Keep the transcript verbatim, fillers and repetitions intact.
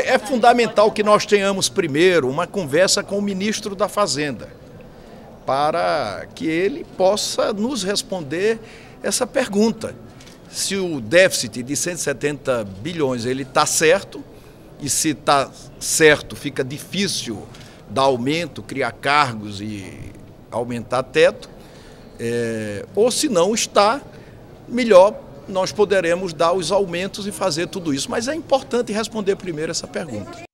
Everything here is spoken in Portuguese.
É fundamental que nós tenhamos primeiro uma conversa com o ministro da Fazenda, para que ele possa nos responder essa pergunta. Se o déficit de cento e setenta bilhões ele está certo, e se está certo fica difícil dar aumento, criar cargos e aumentar teto, é, ou se não está, melhor nós poderemos dar os aumentos e fazer tudo isso. Mas é importante responder primeiro essa pergunta.